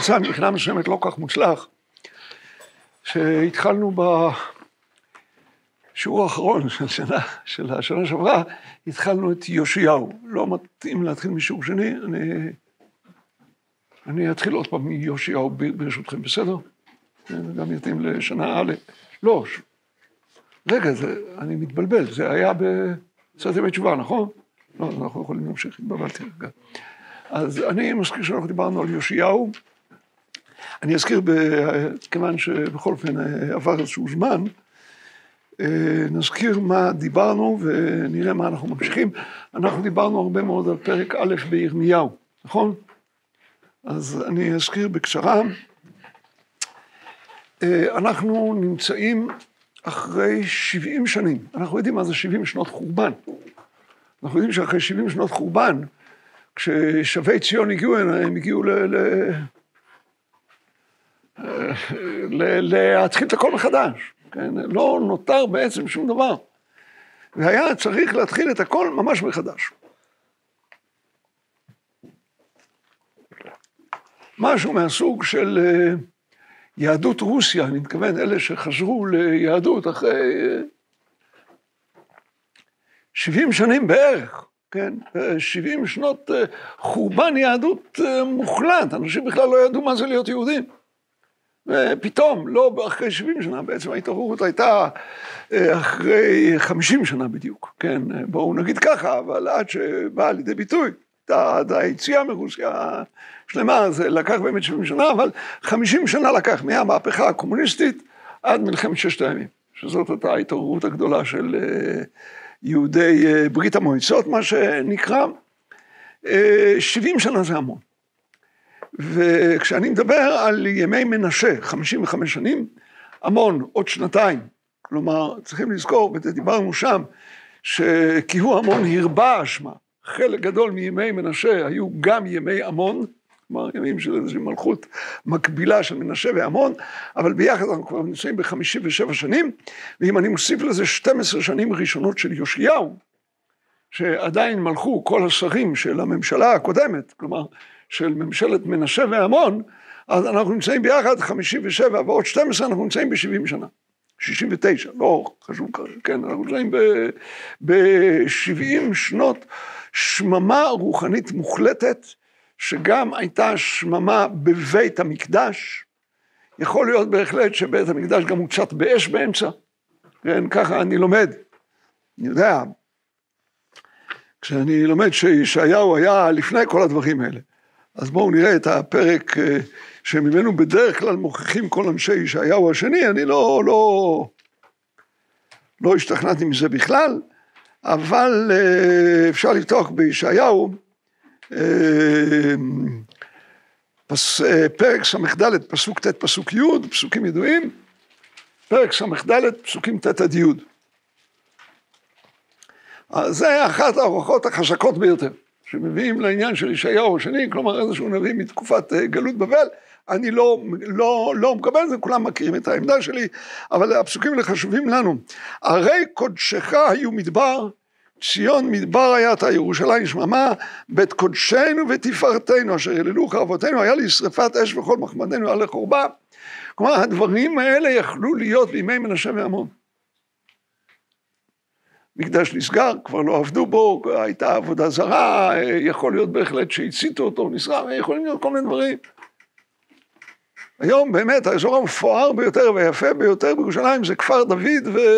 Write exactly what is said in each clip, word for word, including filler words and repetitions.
יצא מבחינה מסוימת לא כך מוצלח, שהתחלנו בשיעור האחרון של השנה, של השנה שעברה, התחלנו את יאשיהו. לא מתאים להתחיל משיעור שני, אני, אני אתחיל עוד פעם מיאשיהו ברשותכם, בסדר? זה גם יתאים לשנה א', לא, רגע, זה, אני מתבלבל, זה היה בסרט ימי תשובה, נכון? לא, אנחנו יכולים להמשיך, התבלבלתי רגע. אז אני מזכיר שאנחנו דיברנו על יאשיהו, אני אזכיר, כיוון שבכל אופן עבר איזשהו זמן, נזכיר מה דיברנו ונראה מה אנחנו ממשיכים. אנחנו דיברנו הרבה מאוד על פרק א' בירמיהו, נכון? אז אני אזכיר בקצרה. אנחנו נמצאים אחרי שבעים שנים, אנחנו יודעים מה זה שבעים שנות חורבן. אנחנו יודעים שאחרי שבעים שנות חורבן, כששבי ציון הגיעו, הם הגיעו ל... ל... להתחיל את הכל מחדש, כן? לא נותר בעצם שום דבר, והיה צריך להתחיל את הכל ממש מחדש. משהו מהסוג של יהדות רוסיה, אני מתכוון אלה שחזרו ליהדות אחרי שבעים שנים בערך, כן? שבעים שנות חורבן יהדות מוחלט, אנשים בכלל לא ידעו מה זה להיות יהודים. ופתאום, לא אחרי שבעים שנה, בעצם ההתעוררות הייתה אחרי חמישים שנה בדיוק, כן, בואו נגיד ככה, אבל עד שבאה לידי ביטוי, עד היציאה מרוסיה שלמה, זה לקח באמת שבעים שנה, אבל חמישים שנה לקח מהמהפכה הקומוניסטית עד מלחמת ששת הימים, שזאת הייתה ההתעוררות הגדולה של יהודי ברית המועצות, מה שנקרא, שבעים שנה זה המון. וכשאני מדבר על ימי מנשה, חמישים וחמש שנים, המון, עוד שנתיים, כלומר, צריכים לזכור, ודיברנו שם, שכי הוא המון הרבה אשמה, חלק גדול מימי מנשה היו גם ימי המון, כלומר, ימים של איזושהי מלכות מקבילה של מנשה והמון, אבל ביחד אנחנו כבר נמצאים ב-חמישים ושבע שנים, ואם אני מוסיף לזה שתים עשרה שנים ראשונות של יאשיהו, שעדיין מלכו כל השרים של הממשלה הקודמת, כלומר, של ממשלת מנשה והמון, אז אנחנו נמצאים ביחד חמישים ושבע ועוד שתים עשרה, אנחנו נמצאים ב-שבעים שנה, שישים ותשע, לא חשוב ככה, כן, אנחנו נמצאים ב-שבעים שנות שממה רוחנית מוחלטת, שגם הייתה שממה בבית המקדש, יכול להיות בהחלט שבית המקדש גם הוצת באש באמצע, כן, ככה אני לומד, אני יודע, כשאני לומד שישעיהו היה לפני כל הדברים האלה, אז בואו נראה את הפרק שממנו בדרך כלל מוכיחים כל אנשי ישעיהו השני, אני לא, לא, לא השתכנעתי מזה בכלל, אבל אפשר לפתוח בישעיהו, פס, פרק סמ"ד, פסוק ט' פסוק י', פסוקים ידועים, פרק סמ"ד, פסוקים ט' עד י'. זה אחת ההוכחות החזקות ביותר. שמביאים לעניין של ישעיהו השני, כלומר איזשהו נביא מתקופת גלות בבל, אני לא, לא, לא מקבל את זה, כולם מכירים את העמדה שלי, אבל הפסוקים האלה חשובים לנו. הרי קודשך היו מדבר, ציון מדבר הייתה, ירושלים שממה, בית קודשנו ותפארתנו, אשר יללוך אבותינו, היה לי שרפת אש וכל מחמדנו על לחורבה. כלומר, הדברים האלה יכלו להיות בימי מנשה והמון. מקדש נסגר, כבר לא עבדו בו, הייתה עבודה זרה, יכול להיות בהחלט שהציתו אותו, נסגר, יכולים להיות כל מיני דברים. היום באמת האזור המפואר ביותר והיפה ביותר בירושלים זה כפר דוד ו...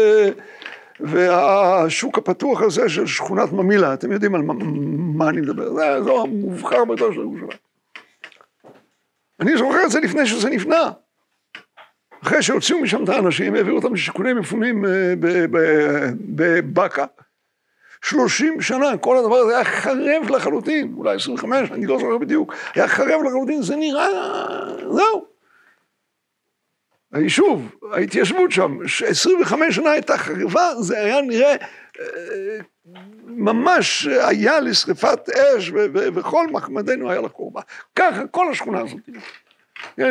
והשוק הפתוח הזה של שכונת ממילה, אתם יודעים על מה, מה אני מדבר, זה האזור המובחר ביותר של ירושלים. אני זוכר את זה לפני שזה נפנה. אחרי שהוציאו משם את האנשים, העבירו אותם לשיכוני מפונים בבקה. שלושים שנה, כל הדבר הזה היה חרב לחלוטין, אולי עשרים וחמש, אני לא זוכר בדיוק, היה חרב לחלוטין, זה נראה, זהו. היישוב, ההתיישבות שם, עשרים וחמש שנה הייתה חרבה, זה היה נראה ממש היה לשרפת אש, וכל מחמדנו היה לחורבה. ככה, כל השכונה הזאת. כן,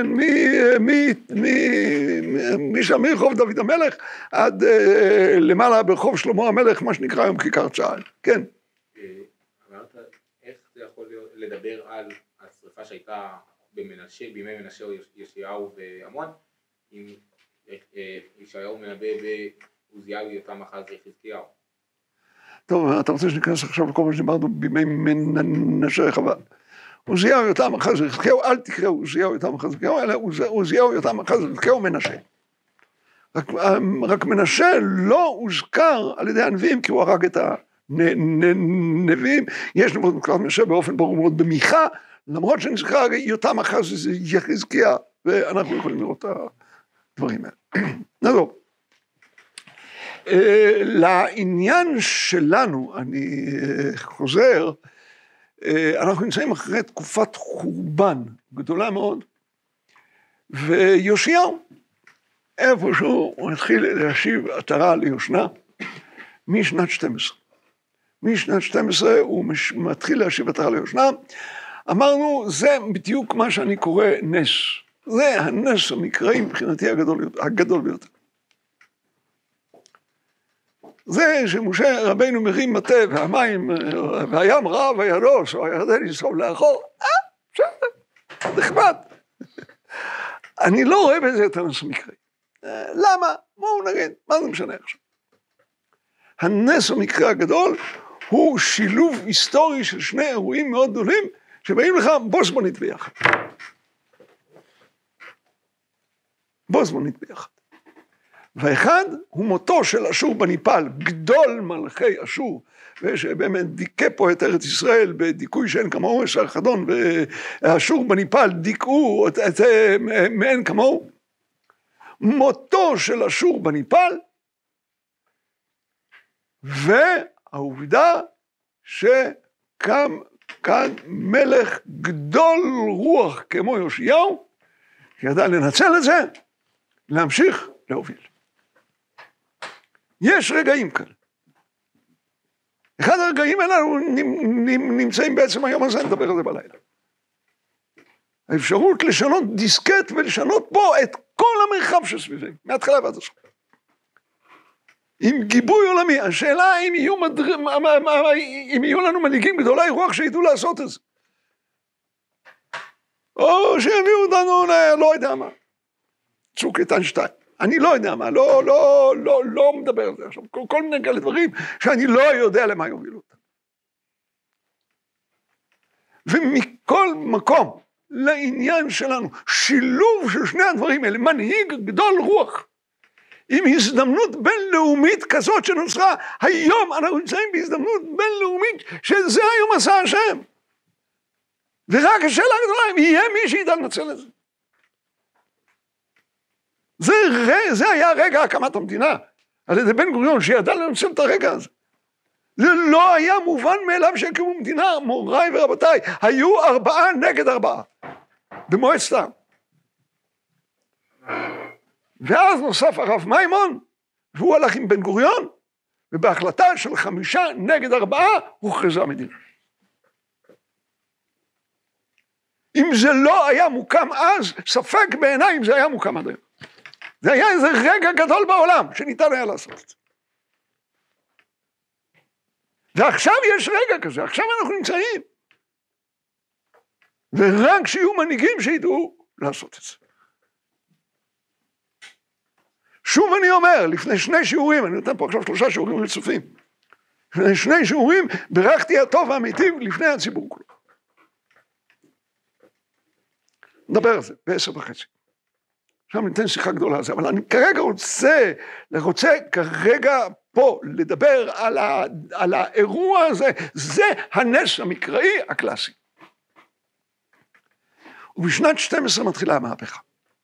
משם מרחוב דוד המלך עד למעלה ברחוב שלמה המלך, מה שנקרא היום כיכר צה"ל. כן. אמרת, איך זה יכול לדבר על השרפה שהייתה במנשה, בימי מנשה ישעיהו ועמון, אם ישעיהו מנבא בעוזיהו, יותם, אחז וחזקיהו. טוב, אתה רוצה שניכנס עכשיו לכל מה שדיברנו בימי מנשה? חבל. עוזיהו, יותם, אחז וחזקיהו, אל תקראו עוזיהו, יותם, אחז וחזקיהו, אלא עוזיהו, יותם, אחז וחזקיהו, מנשה. רק, רק מנשה לא הוזכר על ידי הנביאים, כי הוא הרג את הנביאים. יש נבואות מוקלט מנשה באופן ברור מאוד במיכה, למרות שנזכר יותם, אחז וחזקיה, ואנחנו יכולים לראות את הדברים האלה. נעזוב. לעניין שלנו, אני חוזר, אנחנו נמצאים אחרי תקופת חורבן גדולה מאוד, ויושיעהו, איפשהו הוא התחיל להשיב עטרה ליושנה משנת שתים עשרה. משנת שתים עשרה הוא מתחיל להשיב עטרה ליושנה. אמרנו, זה בדיוק מה שאני קורא נס. זה הנס המקראי מבחינתי הגדול, הגדול ביותר. זה שמשה רבינו מרים מטה והמים והים רע וירוס או הירדן יסוב לאחור, אה, בסדר, נחמד. אני לא רואה בזה את הנס המקראי. למה? בואו נגיד, מה זה משנה עכשיו? הנס המקראי הגדול הוא שילוב היסטורי של שני אירועים מאוד גדולים שבאים לך בו זמנית ביחד. בו זמנית ביחד. והאחד הוא מותו של אשור בניפל, גדול מלכי אשור, ושבאמת דיכא פה את ארץ ישראל בדיכוי שאין כמוהו, אשר חדון ואשור בניפל דיכאו את, את, מאין כמוהו. מותו של אשור בניפל, והעובדה שקם כאן מלך גדול רוח כמו יאשיהו, שידע לנצל את זה, להמשיך להוביל. יש רגעים כאלה. אחד הרגעים האלה נמצאים בעצם היום הזה, נדבר על זה בלילה. האפשרות לשנות דיסקט ולשנות פה את כל המרחב שסביבנו, מההתחלה ועד הסוף. עם גיבוי עולמי, השאלה אם יהיו, מדר... אם יהיו לנו מנהיגים גדולי רוח שידעו לעשות את זה. או שיביאו אותנו, לא יודע מה. צוק איתן שתיים. אני לא יודע מה, לא, לא, לא, לא מדבר על זה עכשיו. כל, כל מיני כאלה דברים שאני לא יודע למה יובילו אותם. ומכל מקום, לעניין שלנו, שילוב של שני הדברים האלה, מנהיג גדול רוח, עם הזדמנות בינלאומית כזאת שנוצרה, היום אנחנו נמצאים בהזדמנות בינלאומית, שזה היום עשה השם. ורק השאלה הגדולה, אם יהיה מי שידע לנצל את זה. זה, זה היה רגע הקמת המדינה, על ידי בן גוריון, שידע לנצל את הרגע הזה. זה לא היה מובן מאליו שהקימו מדינה, מוריי ורבותיי, היו ארבעה נגד ארבעה, במועצת העם. ואז נוסף הרב מימון, והוא הלך עם בן גוריון, ובהחלטה של חמישה נגד ארבעה, הוכרזה המדינה. אם זה לא היה מוקם אז, ספק בעיניי אם זה היה מוקם עד היום. זה היה איזה רגע גדול בעולם, שניתן היה לעשות את זה. ועכשיו יש רגע כזה, עכשיו אנחנו נמצאים. ורק שיהיו מנהיגים שידעו לעשות את זה. שוב אני אומר, לפני שני שיעורים, אני נותן פה עכשיו שלושה שיעורים רצופים. לפני שני שיעורים, ברכתי הטוב והמיטיב לפני הציבור כולו. נדבר על זה, בעשר וחצי. עכשיו ניתן שיחה גדולה על זה, אבל אני כרגע רוצה, רוצה כרגע פה לדבר על, ה, על האירוע הזה, זה הנס המקראי הקלאסי. ובשנת שתים עשרה מתחילה המהפכה.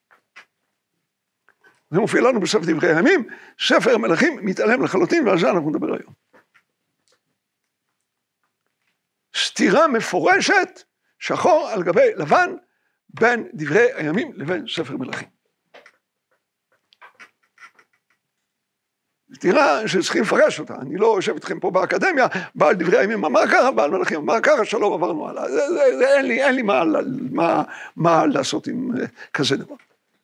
זה מופיע לנו בספר דברי הימים, ספר המלכים מתעלם לחלוטין, ועל זה אנחנו נדבר היום. סתירה מפורשת, שחור על גבי לבן, בין דברי הימים לבין ספר מלכים. סתירה שצריכים לפרש אותה, אני לא יושב איתכם פה באקדמיה, בעל דברי הימים אמר ככה, בעל מלכים אמר ככה, שלום עברנו עליו, זה, זה, זה, אין לי, אין לי מה, מה, מה לעשות עם כזה דבר.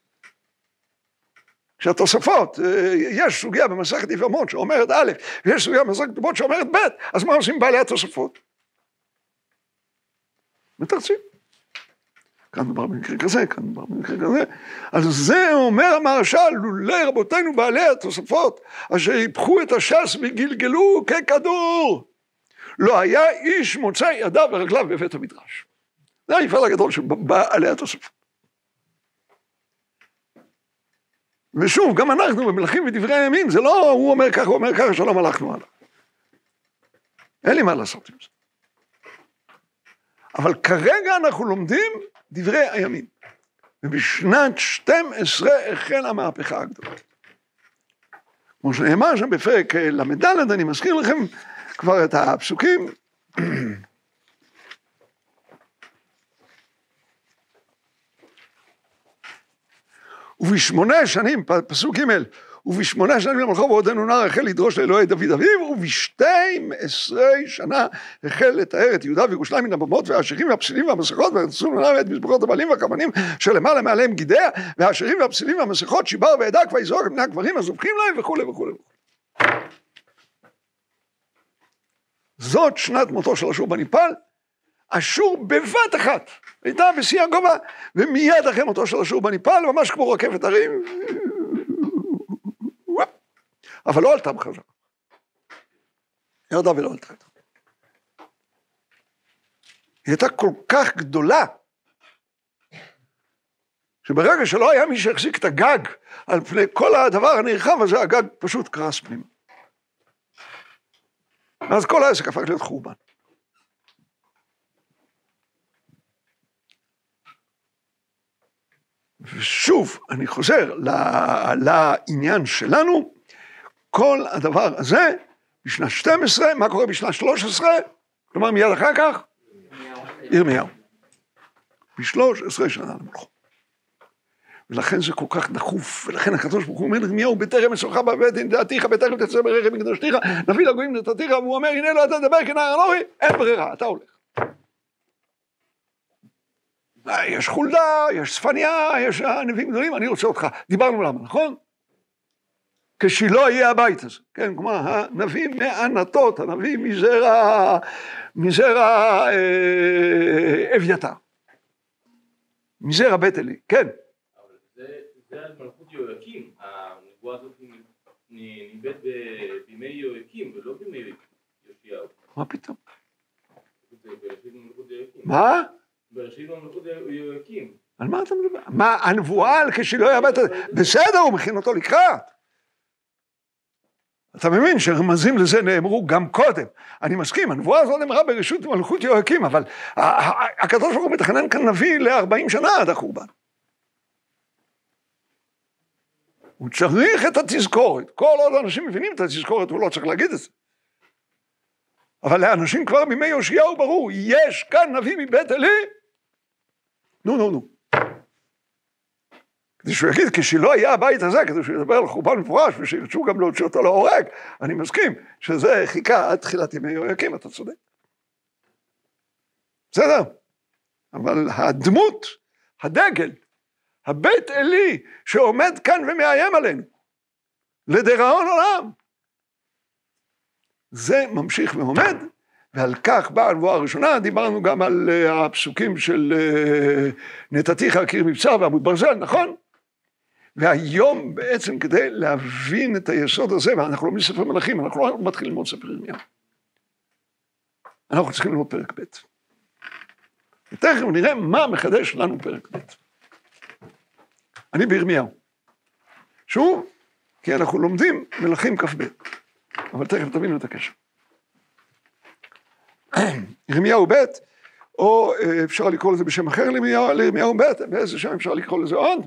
כשהתוספות, יש סוגיה במסכת יבמות שאומרת א', ויש סוגיה במסכת כתובות שאומרת ב', אז מה עושים בעלי התוספות? מתרצים. כאן מדובר במקרה כזה, כאן מדובר במקרה כזה. אז זה אומר המהרש"ל, לולי רבותינו בעלי התוספות, אשר היפכו את הש"ס וגלגלו ככדור. לא היה איש מוצא ידיו ורגליו בבית המדרש. זה המפעל הגדול של בעלי התוספות. ושוב, גם אנחנו במלכים ודברי הימים, זה לא הוא אומר ככה, הוא אומר ככה, שלום הלכנו הלאה. אין לי מה לעשות עם זה. אבל כרגע אנחנו לומדים דברי הימים. ובשנת שתים עשרה החלה המהפכה הגדולה. כמו שנאמר שם בפרק למד, אני מזכיר לכם כבר את הפסוקים. ובשמונה שנים, פסוק ג' ובשמונה שנים למלכו ועודנו נער החל לדרוש לאלוהי דוד אביו, ובשתים עשרה שנה החל לתאר את יהודה וירושלים מן הבמות והאשרים והפסילים והמסכות ונתנו לנער ואת מזבחות הבעלים והכוונים שלמעלה מעליהם גידיה, והאשרים והפסילים והמסכות שיבר והדק ויזרוק את בני הקברים הזובחים להם וכו' וכו'. זאת שנת מותו של אשור בניפאל. אשור בבת אחת הייתה בשיא הגובה, ומיד אחרי מותו של אשור בניפאל, ממש כמו רכבת הרים, אבל לא עלתה בחזרה. ירדה ולא עלתה. היא הייתה כל כך גדולה, שברגע שלא היה מי שהחזיק את הגג על פני כל הדבר הנרחב הזה, הגג פשוט קרס פנימה. אז כל העסק הפך להיות חורבן. ושוב, אני חוזר לעניין שלנו, כל הדבר הזה, בשנה שתים עשרה, מה קורה בשנה שלוש עשרה? כלומר, מיד אחר כך? ירמיהו. בשלוש עשרה שנה למלכו. ולכן זה כל כך דחוף, ולכן הקדוש ברוך הוא אומר לירמיהו, בטרם אסורך בבית נדעתיך, בטרם תצא ברכב מקדשתיך, נביא לגויים נתתיך, והוא אומר, הנה לא אתה תדבר כנער אנוכי, אין ברירה, אתה הולך. יש חולדה, יש צפניה, יש נביאים גדולים, אני רוצה אותך. דיברנו למה, נכון? כשלא יהיה הבית הזה, כן, כלומר, הנביא מענתות, הנביא מזרע, מזרע אה, אביתר, מזרע בית אלי, כן. אבל זה, זה על מלכות יהויקים, הנבואה הזאת ניבאת בימי יהויקים ולא בימי יאשיהו. מה פתאום? מלכות יהויקים. מה? בראשית מלכות יהויקים. על מה אתה מדבר? מה, הנבואה על כשלא יהיה הבית הזה? בסדר, הוא מכין אותו לקראת. אתה מבין שרמזים לזה נאמרו גם קודם. אני מסכים, הנבואה הזאת נאמרה ברשות מלכות יהויקים, אבל הקדוש ברוך הוא מתכנן כאן נביא ל-ארבעים שנה עד החורבן. הוא צריך את התזכורת. כל עוד אנשים מבינים את התזכורת, הוא לא צריך להגיד את זה. אבל לאנשים כבר בימי יאשיהו ברור, יש כאן נביא מבית אלי. נו, נו, נו. כדי שהוא יגיד, כשלא היה הבית הזה, כדי שהוא ידבר על חורבן מפורש, ושירצו גם להוציא אותו להורג, אני מסכים שזה חיכה עד תחילת ימי יהויקים, אתה צודק. בסדר? אבל הדמות, הדגל, הבית אלי, שעומד כאן ומאיים עלינו, לדיראון עולם, זה ממשיך ועומד, ועל כך באה הנבואה הראשונה, דיברנו גם על הפסוקים של נתתיך קיר מבצר ועמוד ברזל, נכון? והיום בעצם כדי להבין את היסוד הזה, ואנחנו לא מספר מלכים, אנחנו לא מתחילים ללמוד ספר ירמיהו. אנחנו צריכים ללמוד פרק ב'. ותכף נראה מה מחדש לנו פרק ב'. אני בירמיהו. שוב, כי אנחנו לומדים מלכים כ"ב. אבל תכף תבינו את הקשר. ירמיהו ב', או אפשר לקרוא לזה בשם אחר לירמיהו ב', באיזה שם אפשר לקרוא לזה עוד?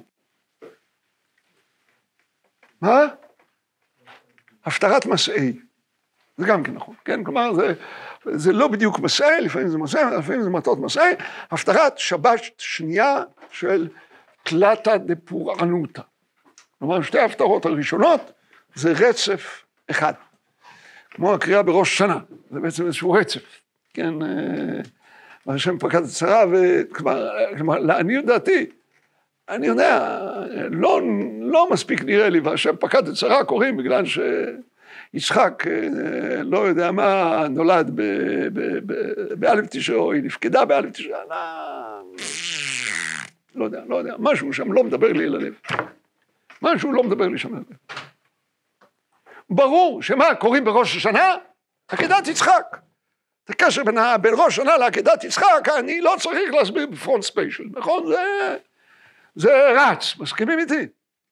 מה? הפטרת מסעי. זה גם כן נכון, כן? כלומר, זה, זה לא בדיוק מסעי, לפעמים זה מסעי, לפעמים זה מטות מסעי, הפטרת שבת שנייה של תלתא דפורענותא. כלומר, שתי ההפטרות הראשונות זה רצף אחד. כמו הקריאה בראש שנה, זה בעצם איזשהו רצף. כן, השם פקד צרה, וכלומר, לעניות דעתי, אני יודע, לא, לא מספיק נראה לי, והשם פקד את צרה קוראים בגלל שיצחק, לא יודע מה, נולד באלף תשעה, או היא נפקדה באלף תשעה, לא יודע, לא יודע, משהו שם לא מדבר לי אל הלב. משהו לא מדבר לי שם אל הלב. ברור שמה קוראים בראש השנה? עקדת יצחק. את הקשר בין, בין ראש השנה לעקדת יצחק, אני לא צריך להסביר בפרונט ספיישל, נכון? זה, זה רץ, מסכימים איתי?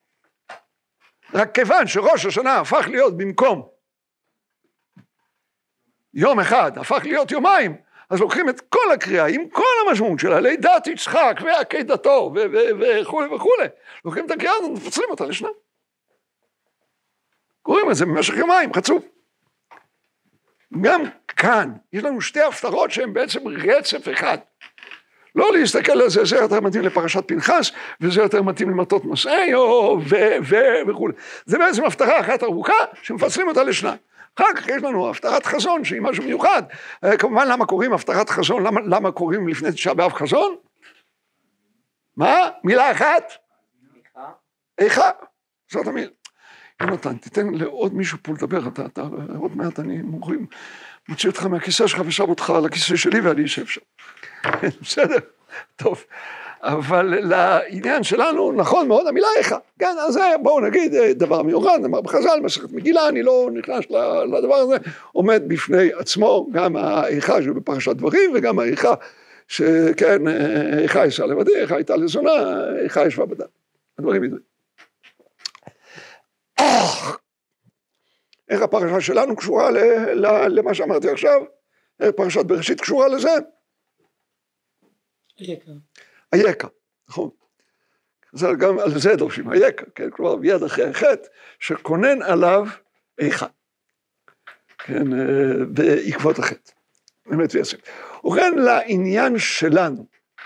רק כיוון שראש השנה הפך להיות במקום יום אחד, הפך להיות יומיים, אז לוקחים את כל הקריאה עם כל המשמעות שלה, לידת יצחק ועקדתו וכו' וכו', לוקחים את הקריאה הזאת ומפצלים אותה לשנה. קוראים את זה במשך יומיים, חצוף. גם כאן יש לנו שתי הפטרות שהן בעצם רצף אחד. לא להסתכל על זה, זה יותר מתאים לפרשת פנחס, וזה יותר מתאים למטות מסעי, וכו'. זה בעצם הפטרה אחת ארוכה, שמפצלים אותה לשנה. אחר כך יש לנו הפטרת חזון, שהיא משהו מיוחד. כמובן, למה קוראים הפטרת חזון? למה, למה קוראים לפני תשעה באב חזון? מה? מילה אחת? איכה. איכה. זאת המילה. יונתן, תיתן לעוד מישהו פה לדבר, אתה, אתה, עוד מעט אני מוכרים, מוציא אותך מהכיסא שלך ושב אותך על הכיסא שלי ואני אשב שם. בסדר? טוב. אבל לעניין שלנו, נכון מאוד, המילה איכה. כן, אז בואו נגיד דבר מיוחד, נאמר בחז"ל, מסכת מגילה, אני לא נכנס לדבר הזה, עומד בפני עצמו גם האיכה שבפרשת דברים, וגם האיכה שכן, איכה ישא לבדי, איכה הייתה לזונה, איכה ישבה בדם. הדברים ידועים. איך הפרשה שלנו קשורה למה שאמרתי עכשיו? איך פרשת בראשית קשורה לזה? היקה. היקה, נכון. זה גם על זה דורשים, היקה, כן, כלומר ביד אחרי החטא, שכונן עליו איכה. כן, בעקבות החטא. באמת ויעשים. ובכן לעניין שלנו,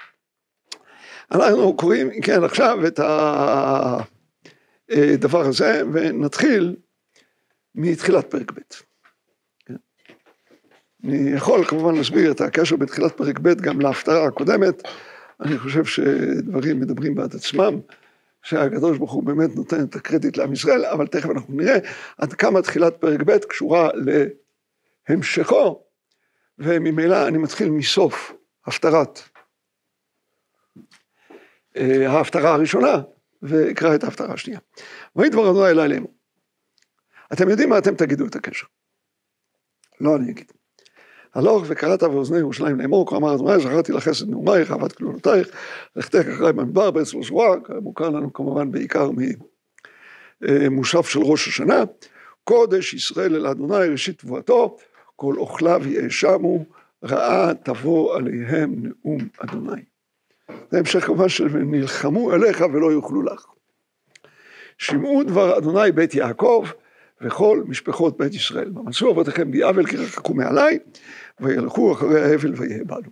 אנחנו קוראים, כן, עכשיו את הדבר הזה, ונתחיל מתחילת פרק ב'. כן. אני יכול כמובן להסביר את הקשר בתחילת פרק ב' גם להפטרה הקודמת, אני חושב שדברים מדברים בעד עצמם, שהקדוש ברוך הוא באמת נותן את הקרדיט לעם ישראל, אבל תכף אנחנו נראה עד כמה תחילת פרק ב' קשורה להמשכו, וממילא אני מתחיל מסוף הפטרת, ההפטרה הראשונה, ואקרא את ההפטרה השנייה. ויהי דבר אדוני אלי לאמור. אתם יודעים מה אתם תגידו את הקשר? לא אני אגיד. הלוך וקראת באוזני ירושלים לאמור, כה אמר אדוני, זכרתי לך חסד נעורייך, אהבת כלולותייך, לכתך אחרי במדבר בארץ לא זרועה, מוכר לנו כמובן בעיקר ממושב של ראש השנה, קודש ישראל אל אדוני ראשית תבואתו, כל אוכליו יאשמו, רעה תבוא עליהם נאום אדוני. זה המשך כמובן שנלחמו אליך ולא יוכלו לך. שמעו דבר אדוני בית יעקב, וכל משפחות בית ישראל. ומצאו אבותיכם בי עוול כי רחקו מעלי, וילכו אחרי האבל ויהבלו.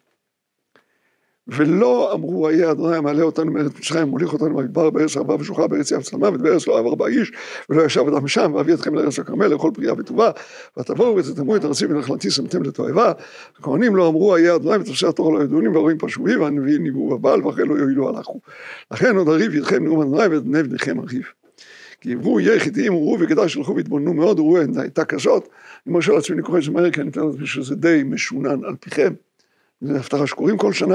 ולא אמרו איה אדוני מעלה אותנו מארץ מצרים, מוליך אותנו במדבר בארץ ארבעה ושלוחה בארץ ים צלמה, ובארץ לא אהב ארבעה איש, ולא ישב אדם שם, ואביא אתכם לארץ הכרמל, לאכול פריה וטובה, ותבואו ותטמאו את ארצי ונחלתי שמתם לתועבה. הכהנים לא אמרו איה אדוני ותפסי התורה לא ידעונים, והרועים פרשו בי, והנביאים ניבאו בבעל, ואחרי לא יועילו הלכו. לכן עוד אריב ידכם נאום אדוני ואת בני בניכם אריב. כי אמרו יהיה חיתיים, אמרו וכדאי שלכו והתבוננו מאוד, אמרו הייתה כזאת, אני מרשה לעצמי לקרוא את זה מהר, כי אני מתאר לעצמי שזה די משונן על פיכם, זה הפטרה שקוראים כל שנה.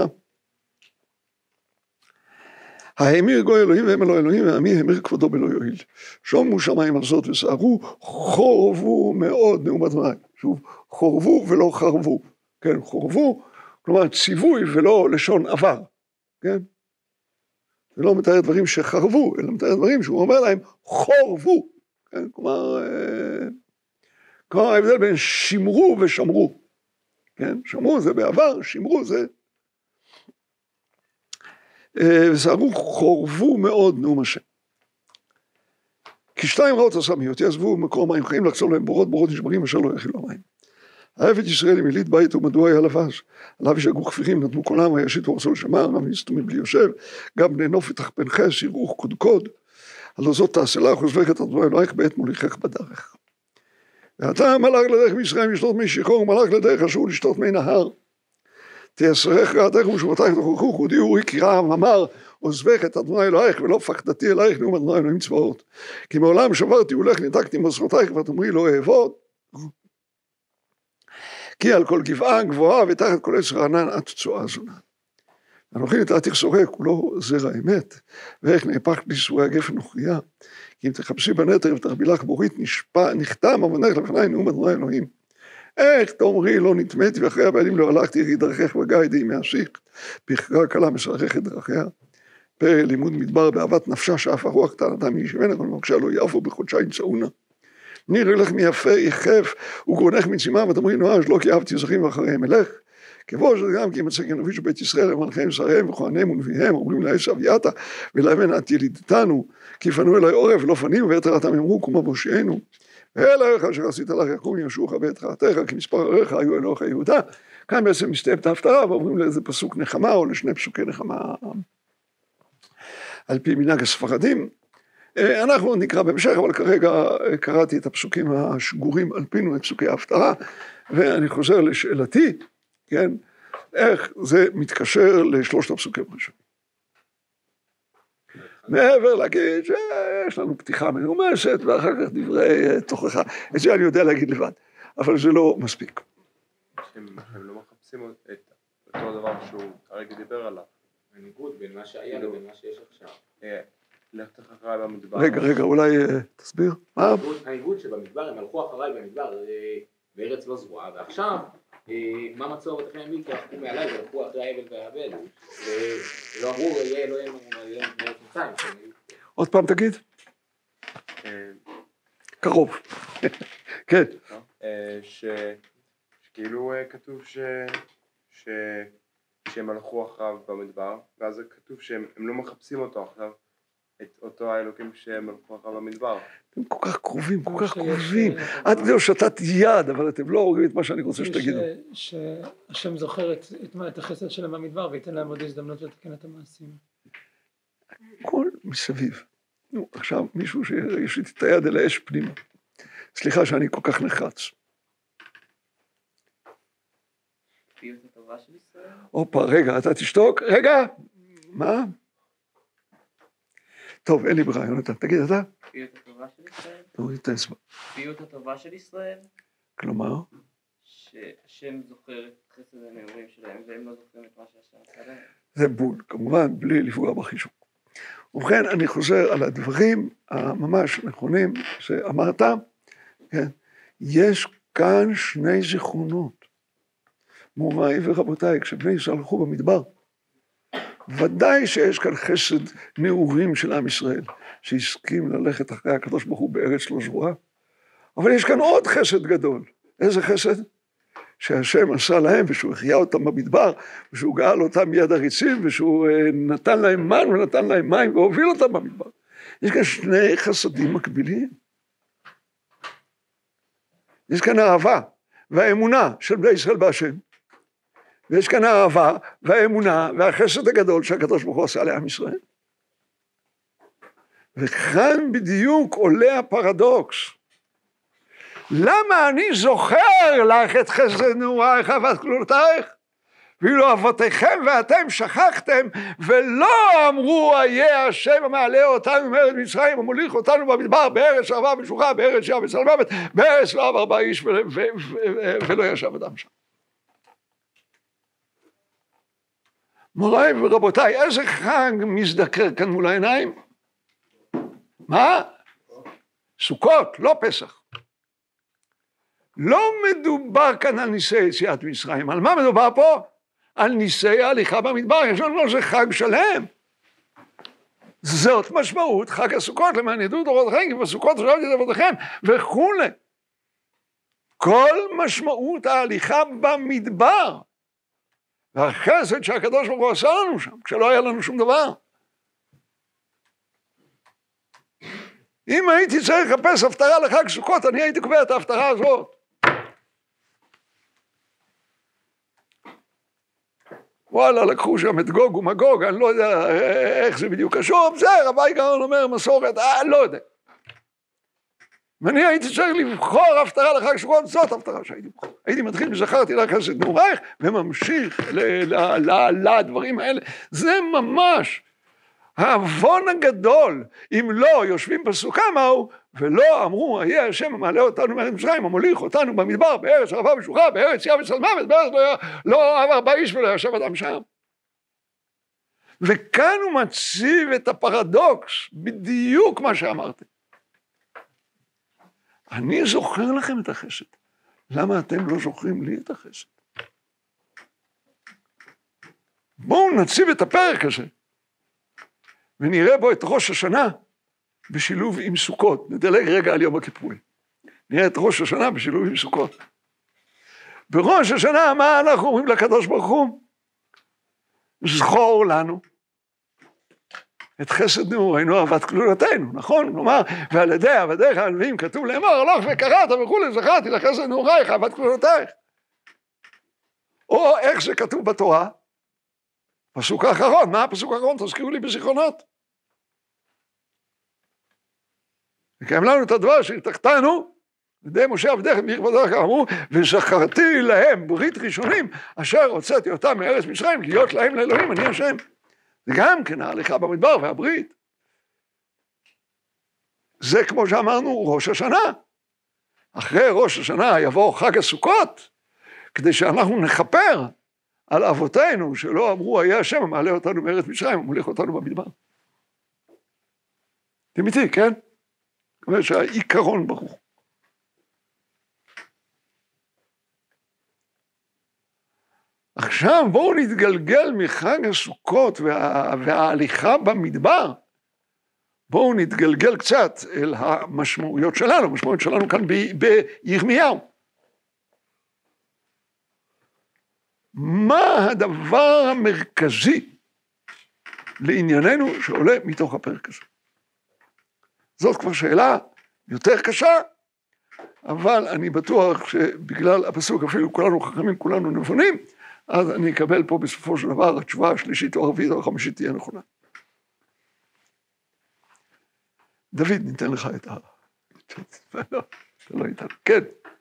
האמיר גוי אלוהים והם אלוהי אלוהים, והמי המיר כבודו בלא יועיל. שומו שמיים על זאת וסערו, חורבו מאוד נאום אדוני. שוב, חורבו ולא חרבו. כן, חורבו, כלומר ציווי ולא לשון עבר. כן? זה לא מתאר דברים שחרבו, אלא מתאר דברים שהוא אומר להם חורבו. כן? כלומר, כלומר ההבדל בין שמרו ושמרו. כן? שמרו זה בעבר, שמרו זה... וסערו חורבו מאוד נאום השם. כי שתיים רעות עשה מיות, יעזבו מקור מים חיים, לחצוב להם בורות, בורות נשברים, אשר לא יכילו המים. העבד ישראל עם עילית בית ומדוע היה לבז, עליו ישגו כפירים, נתנו קולם, וישיתו עשו לשמר, רב נסתומים בלי יושב, גם בני נוף ותחפן חס, יראוך קודקוד, הלא זאת תעשה לך, וזבק את אדוני אלוהיך בעת מוליכך בדרך. ואתה מלאך לדרך מישראל לשתות מי שיכור, ומלאך לדרך אסור לשתות מי נהר. תייסרך רעתך ומשובתייך תוכחו, חודי אורי כי רעם אמר, עוזבך את אדוני אלוהיך ולא פחדתי אלייך נאום אדוני אלוהים צבאות. כי מעולם שברתי הולך ניתקתי מסרותייך ותאמרי לא אעבוד. כי על כל גבעה גבוהה ותחת כל עץ רענן את צועה זונה. אנוכי נתתי סורק, הוא לא זרע אמת, ואיך נהפך בייסורי הגפן נוכריה, כי אם תחפשי בנתר ותרבילך בורית נשפע, נחתם עוונך לפני נאום אדוני אלוהים. איך תאמרי לא נטמאתי ואחרי הבעלים לא הלכתי, כי דרכך וגיידי מהשיח, בכרה קלה משרכת דרכיה. פרק לימוד מדבר באהבת נפשה שאף הרוח טענתה מישבנה, כל מבקשה לא יעפו בחודשיים צאונה. נראה לך מיפה יחף וגרונך מצימה ותאמרי נואש לא כי אהבתי זכים ואחריהם אלך. כבוא שזה גם כי ימצא כנביא של בית ישראל למלכיהם שריהם וכהניהם ונביאיהם אומרים לעשו ויעתה ולאמן את ילידתנו כי פנו אליי עורף ולא פנים ויתרתם אמרו קומה בושיענו ואלה לך אשר עשית לך יקום ישוך ואת רעתך כי מספר עריך היו אלוהיך יהודה. כאן בעצם מסתיים את ההפטרה ואומרים לאיזה פסוק נחמה או לשני פסוקי נחמה על פי מנהג הספרדים. אנחנו נקרא בהמשך, אבל כרגע קראתי את הפסוקים השגורים על פינו את פסוקי ההפטרה, ואני חוזר לשאלתי, כן, איך זה מתקשר לשלושת הפסוקים הראשונים. מעבר להגיד שיש לנו פתיחה מנומסת, ואחר כך דברי תוכחה, את זה אני יודע להגיד לבד, אבל זה לא מספיק. הם לא מחפשים את אותו דבר שהוא הרגע דיבר עליו. הניגוד בין מה שהיה לבין מה שיש עכשיו. לכת אחריי במדבר. רגע, רגע, אולי תסביר. הניגוד שבמדבר, הם הלכו אחריי במדבר, בארץ לא זרועה, ועכשיו, מה מצור בתכם ימי, כי הלכו מעליי והלכו אחרי האבל והאבל, ולא אמרו, יהיה אלוהים, יהיה מארץ מצרים. עוד פעם תגיד. קרוב. כן. שכאילו כתוב שהם הלכו אחריו במדבר, ואז כתוב שהם לא מחפשים אותו עכשיו. את אותו האלוקים שהם הלכו אחריו במדבר. אתם כל כך קרובים, כל כך קרובים. עד כדי שתתי יד, אבל אתם לא רואים את מה שאני רוצה שתגידו. שהשם זוכר את החסד שלהם במדבר, וייתן להם עוד הזדמנות לתקן את המעשים. הכל מסביב. נו, עכשיו מישהו שיש לי את היד אל האש פנימה. סליחה שאני כל כך נחרץ. אופה, רגע, אתה תשתוק? רגע, מה? טוב, אין לי ברירה, יונתן, תגיד אתה? כפיות הטובה של ישראל? תוריד את האצבע. כפיות הטובה של ישראל? כלומר? שהשם זוכר את חסד הנעורים שלהם, והם לא זוכרים את מה שהשם עשה להם. זה בול, כמובן, בלי לפגוע בחישוק. ובכן, אני חוזר על הדברים הממש נכונים שאמרת, כן? יש כאן שני זיכרונות. מוריי ורבותיי, כשבני ישראל הלכו במדבר, ודאי שיש כאן חסד נעורים של עם ישראל, שהסכים ללכת אחרי הקדוש ברוך הוא בארץ לא זרועה, אבל יש כאן עוד חסד גדול. איזה חסד? שהשם עשה להם, ושהוא החיה אותם במדבר, ושהוא גאל אותם מיד הריצים, ושהוא נתן להם מן ונתן להם מים, והוביל אותם במדבר. יש כאן שני חסדים מקבילים. יש כאן האהבה והאמונה של בני ישראל בהשם, ויש כאן האהבה והאמונה והחסד הגדול שהקדוש ברוך הוא עשה לעם ישראל. וכאן בדיוק עולה הפרדוקס. למה אני זוכר לך את חסד נעורייך ואת כלולותייך? ואילו אבותיכם ואתם שכחתם ולא אמרו איה השם המעלה אותנו מארץ מצרים ומוליך אותנו במדבר בארץ ערבה ושרוחה בארץ יבש וצלמוות בארץ לא עבר בה איש ולא ישב אדם שם. מוריי ורבותיי, איזה חג מזדקר כאן מול העיניים? מה? סוכות, לא פסח. לא מדובר כאן על ניסי יציאת מצרים. על מה מדובר פה? על ניסי ההליכה במדבר. יש לנו איזה חג שלם. זאת משמעות חג הסוכות, למען ידעו דורותיכם, כי בסוכות חשבתי את אבותיכם, וכו'. כל משמעות ההליכה במדבר. והחסד שהקדוש ברוך הוא עשה לנו שם, כשלא היה לנו שום דבר. אם הייתי צריך לחפש הפטרה לחג סוכות, אני הייתי קובע את ההפטרה הזאת. וואלה, לקחו שם את גוג ומגוג, אני לא יודע איך זה בדיוק קשור, זה רבי גאון אומר מסורת, אני לא יודע. ואני הייתי צריך לבחור הפטרה לחג סוכות, זאת הפטרה שהייתי בוחר. הייתי מתחיל וזכרתי לך חסד נעורייך, וממשיך לדברים האלה. זה ממש העוון הגדול, אם לא יושבים בסוכה מהו, ולא אמרו, איה השם המעלה אותנו מארץ מצרים, המוליך אותנו במדבר, בארץ ערבה ושרוחה, בארץ יבש וצלמוות, בארץ לא עבר בה איש ולא ישב אדם שם. וכאן הוא מציב את הפרדוקס, בדיוק מה שאמרתם. אני זוכר לכם את החסד. למה אתם לא זוכרים לי את החסד? בואו נציב את הפרק הזה, ונראה בו את ראש השנה בשילוב עם סוכות. נדלג רגע על יום הכיפורים. נראה את ראש השנה בשילוב עם סוכות. בראש השנה מה אנחנו אומרים לקדוש ברוך הוא? זכור לנו את חסד נעורינו אהבת כלולתנו, נכון? כלומר, ועל ידי עבדיך הנביאים כתוב לאמור, הלוך וקראת וכולי, זכרתי לחסד נעורייך אהבת כלולתייך. או איך זה כתוב בתורה? פסוק האחרון, מה הפסוק האחרון? תזכירו לי בזיכרונות. וקיים לנו את הדבר שהתחתנו, ידי משה עבדיך בכבודך אמרו, וזכרתי להם ברית ראשונים, אשר הוצאתי אותם מארץ מצרים, להיות להם לאלוהים, אני השם. זה גם כן ההליכה במדבר והברית. זה כמו שאמרנו, ראש השנה. אחרי ראש השנה יבוא חג הסוכות, כדי שאנחנו נכפר על אבותינו, שלא אמרו, היה השם המעלה אותנו מארץ מצרים, המוליך אותנו במדבר. אתם איתי, כן? זאת אומרת שהעיקרון ברור. עכשיו בואו נתגלגל מחג הסוכות וה... וההליכה במדבר, בואו נתגלגל קצת אל המשמעויות שלנו, המשמעויות שלנו כאן ב... בירמיהו. מה הדבר המרכזי לענייננו שעולה מתוך הפרק הזה? זאת כבר שאלה יותר קשה, אבל אני בטוח שבגלל הפסוק אפילו כולנו חכמים, כולנו נבונים, אז אני אקבל פה בסופו של דבר התשובה השלישית או הרביעית או החמישית תהיה נכונה. דוד, ניתן לך את ה... לא, זה לא ניתן. כן.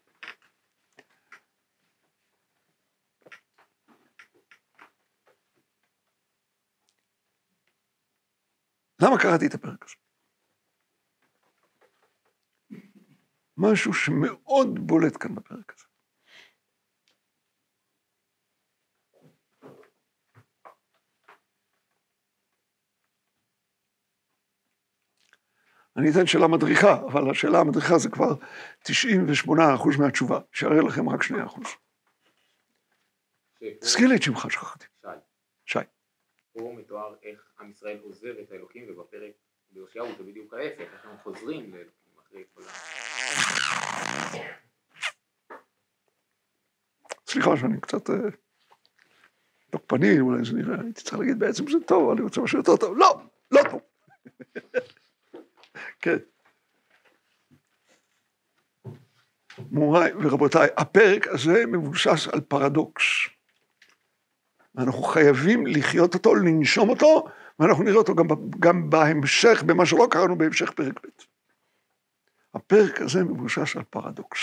למה קראתי את הפרק הזה? משהו שמאוד בולט כאן בפרק הזה. אני אתן שאלה מדריכה, אבל השאלה המדריכה זה כבר תשעים ושמונה אחוז מהתשובה, שיראה לכם רק שני אחוז. תזכיר לי את שמך, שכחתי. שי. שי. פה מתואר איך עם ישראל עוזב את האלוקים, ובפרק ביושיהו זה בדיוק ההפך, איך הם חוזרים לאלוקים אחרי כל ה... סליחה שאני קצת תוקפני, אולי זה נראה, הייתי צריך להגיד בעצם זה טוב, אני רוצה משהו יותר טוב. לא, לא טוב. כן. מוריי ורבותיי, הפרק הזה מבוסס על פרדוקס. ואנחנו חייבים לחיות אותו, לנשום אותו, ואנחנו נראה אותו גם, גם בהמשך, במה שלא קראנו בהמשך פרק ב'. הפרק הזה מבוסס על פרדוקס.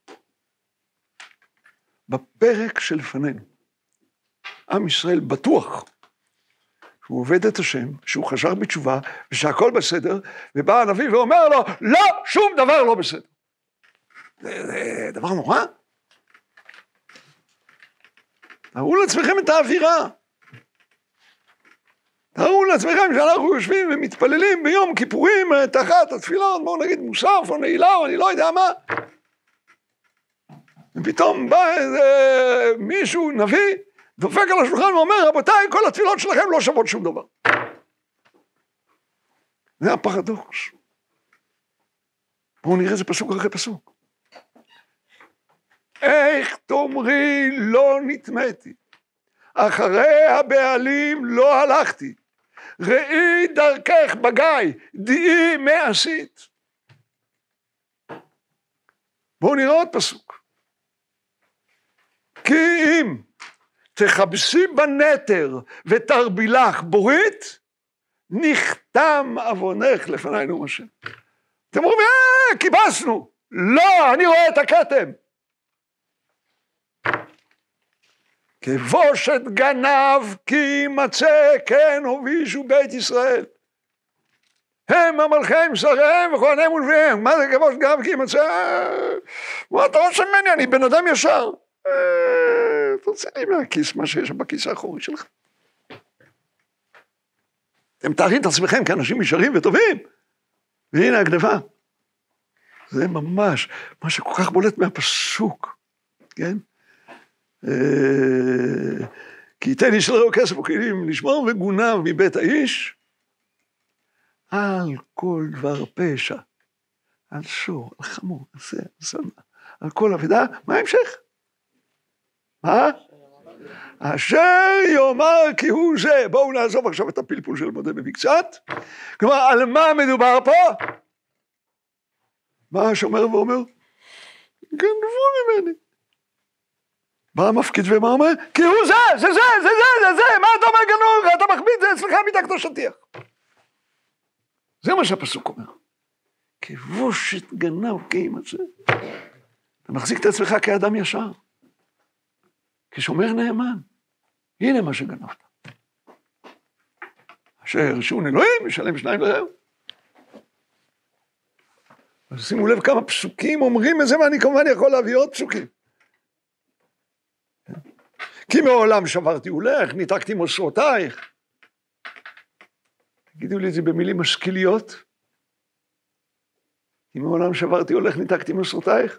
בפרק שלפנינו, עם ישראל בטוח, שהוא עובד את השם, שהוא חזר בתשובה, ושהכל בסדר, ובא הנביא ואומר לו, לא, שום דבר לא בסדר. זה, זה דבר נורא. תראו לעצמכם את האווירה. תראו לעצמכם שאנחנו יושבים ומתפללים ביום כיפורים תחת התפילות, בואו נגיד מוסף או נעילה או אני לא יודע מה. ופתאום בא איזה מישהו, נביא, דופק על השולחן ואומר, רבותיי, כל התפילות שלכם לא שוות שום דבר. זה הפרדוקס. בואו נראה איזה פסוק אחרי פסוק. איך תאמרי לא נטמאתי, אחרי הבעלים לא הלכתי, ראי דרכך בגיא, דעי מה עשית. בואו נראה עוד פסוק. כי אם תחבשי בנתר ותרבילך בורית, נחתם עוונך לפנינו השם. אתם אומרים, אה, כיבסנו. לא, אני רואה את הכתם. כבושת גנב כי ימצא כן הובישו בית ישראל. הם המלכים שריהם וכהניהם ולוויהם. מה זה כבושת גנב כי ימצא? מה אתה רוצה ממני? אני בן אדם ישר. תוצא לי מהכיס מה שיש בכיס האחורי שלך. אתם מתארים את עצמכם כאנשים ישרים וטובים, והנה הגנבה. זה ממש מה שכל כך בולט מהפסוק, כן? כי ייתן איש לרעהו כסף וכלים לשמור וגונב מבית האיש, על כל דבר פשע, על שור, על חמור, על זה, על זונה, על כל אבדה, מה ההמשך? מה? אשר יאמר כי הוא זה. בואו נעזוב עכשיו את הפלפול של מודה במקצת. כלומר, על מה מדובר פה? מה השומר ואומר? גנבו ממני. בא המפקיד ומה אומר? כי הוא זה, זה זה, זה זה, זה זה, מה אתה אומר גנוב? אתה מחביד, זה אצלך מתקתו שטיח. זה מה שהפסוק אומר. כבושת גנב כאימצא. אתה מחזיק את עצמך כאדם ישר. כשומר נאמן. הנה מה שגנבת. אשר שון אלוהים, משלם שניים לרעהו. אז שימו לב כמה פסוקים אומרים את זה, ואני כמובן יכול להביא עוד פסוקים. כי מעולם שברתי הולך, ניתקתי מוסרותייך. תגידו לי את זה במילים משכיליות. כי מעולם שברתי הולך, ניתקתי מוסרותייך.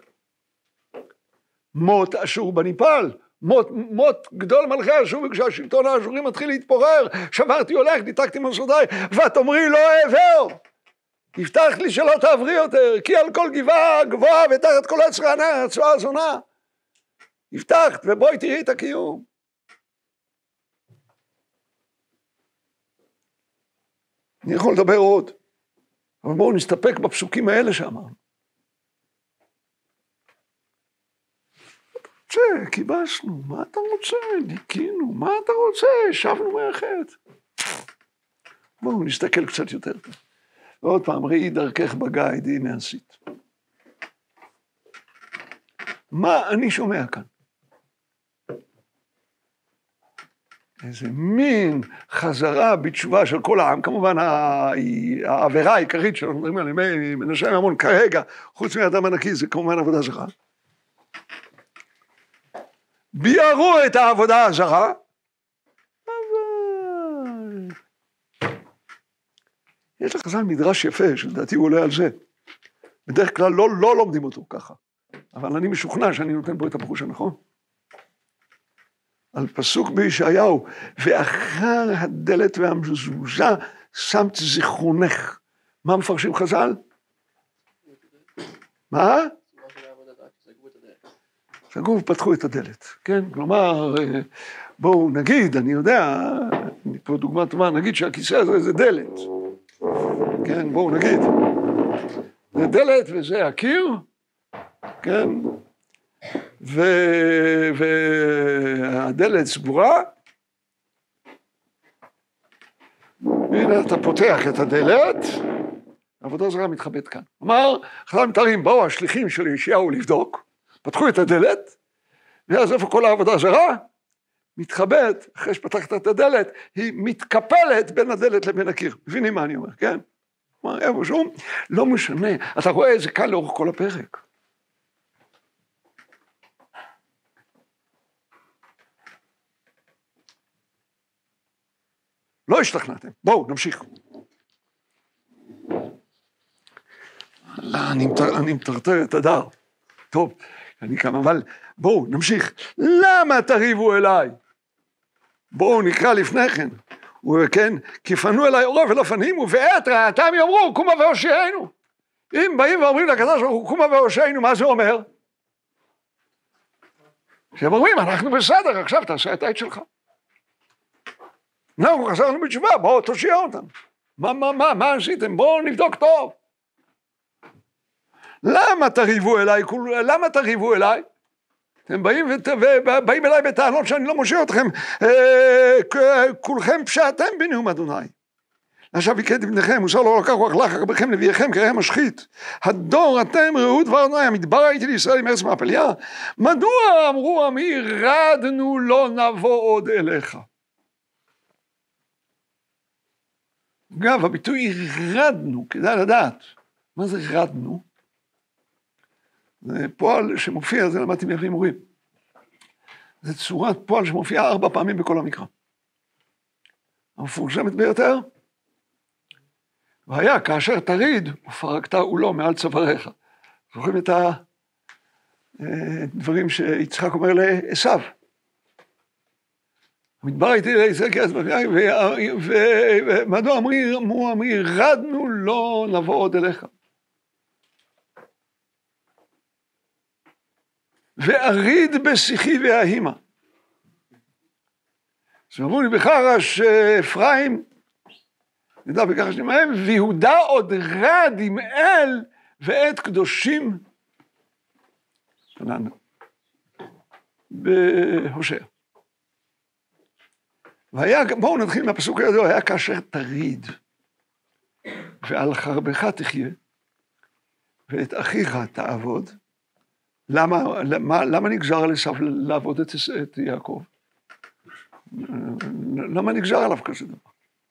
מות אשור בניפל. מות, מות גדול מלכי אשור, וכשהשלטון האשורי מתחיל להתפורר, שברתי הולך, ניתקתי מוסרותייך, ואת אומרי לא אעבר. הבטחת לי שלא תעברי יותר, כי על כל גבעה גבוהה ותחת כל עץ רענן רצועה זונה. הבטחת, ובואי תראי את הקיום. אני יכול לדבר עוד, אבל בואו נסתפק בפסוקים האלה שאמרנו. רוצה, כיבסנו, מה אתה רוצה? ניקינו, מה אתה רוצה? שבנו מאחד. בואו נסתכל קצת יותר. ועוד פעם, ראי דרכך בגיא, הנה עשית. מה אני שומע כאן? איזה מין חזרה בתשובה של כל העם, כמובן העבירה העיקרית שאנחנו מדברים עליהם, מנשה ממון כרגע, חוץ מאדם ענקי, זה כמובן עבודה זרה. ביארו את העבודה הזרה, אבל... יש לחז"ל מדרש יפה, שלדעתי הוא עולה על זה. בדרך כלל לא, לא לומדים אותו ככה, אבל אני משוכנע שאני נותן בו את הפירוש הנכון. על פסוק בישעיהו, ואחר הדלת והמזוזה שמת זיכרונך. מה מפרשים חז"ל? מה? סגרו ופתחו את הדלת, כן? כלומר, בואו נגיד, אני יודע, אני פה דוגמה טובה, נגיד שהכיסא הזה זה דלת. כן, בואו נגיד. זה דלת וזה הקיר, כן? והדלת סגורה. והנה אתה פותח את הדלת, העבודה זרה מתחבאת כאן. כלומר, חז"ל מתארים, באו השליחים של ישעיהו לבדוק, פתחו את הדלת, ואז איפה כל העבודה זרה? מתחבאת, אחרי שפתחת את הדלת, היא מתקפלת בין הדלת לבין הקיר. מבינים מה אני אומר, כן? כלומר, איפשהו, לא משנה, אתה רואה איזה קל לאורך כל הפרק. לא השתכנעתם, בואו נמשיך. לא, אני מטרטר את הדר. טוב, אני כאן, אבל בואו נמשיך. למה תריבו אליי? בואו נקרא לפני כן. וכן, כי פנו אליי עורף ולא פנימו, ועת רעתם יאמרו, קומה והושיענו. אם באים ואומרים לקדוש ברוך הוא, קומה והושיענו, מה זה אומר? שהם אומרים, אנחנו בסדר, עכשיו תעשה את העט שלך. אנחנו חזרנו בתשובה, בואו תושיע אותנו. מה, מה, מה, מה עשיתם? בואו נבדוק טוב. למה תריבו אליי? למה תריבו אליי? אתם באים ובאים אליי בטענות שאני לא מושיע אתכם. כולכם פשעתם בנאום אדוני. עכשיו יקד בניכם, מוסר לא לקח רוח לך, רבכם נביאכם כראה משחית. הדור אתם ראו דבר אדוני, המדבר הייתי לישראל עם ארץ מעפליה. מדוע אמרו עמי, רדנו לא נבוא עוד אליך. אגב, הביטוי רדנו, כדאי לדעת. מה זה רדנו? זה פועל שמופיע, זה למדתי מאבי מורים. זה צורת פועל שמופיעה ארבע פעמים בכל המקרא. המפורשמת ביותר, והיה כאשר תריד, ופרקת עולו מעל צוואריך. זוכרים את הדברים שיצחק אומר לעשיו. המדבר איתי לעזר כי עצמך, ומדוע אמרו אמרי, רדנו לא נבוא עוד אליך. ואריד בשיחי וההימה. אז אמרו לי בחרש אפרים, נדע בכך שנמהם, ויהודה עוד רד עם אל ואת קדושים, בהושע. והיה, בואו נתחיל מהפסוק הידוע, היה כאשר תריד, ועל חרבך תחיה, ואת אחיך תעבוד. למה, למה, למה נגזר על עשיו לעבוד את, את יעקב? למה נגזר עליו כזה דבר?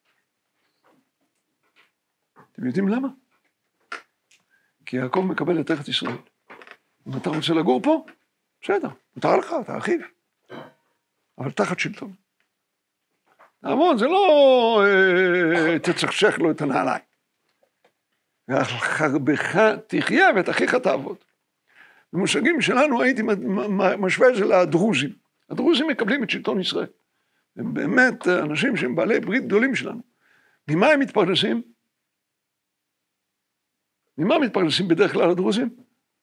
אתם יודעים למה? כי יעקב מקבל את ארץ ישראל. אם אתה רוצה לגור פה, בסדר, מותר לך, אתה אחיו. אבל תחת שלטון. המון, זה לא אה, תצחשך לו את הנעליים. ועל חרבך תחיה ואת אחיך תעבוד. במושגים שלנו הייתי משווה את זה לדרוזים. הדרוזים מקבלים את שלטון ישראל. הם באמת אנשים שהם בעלי ברית גדולים שלנו. ממה הם מתפרנסים? ממה מתפרנסים בדרך כלל הדרוזים?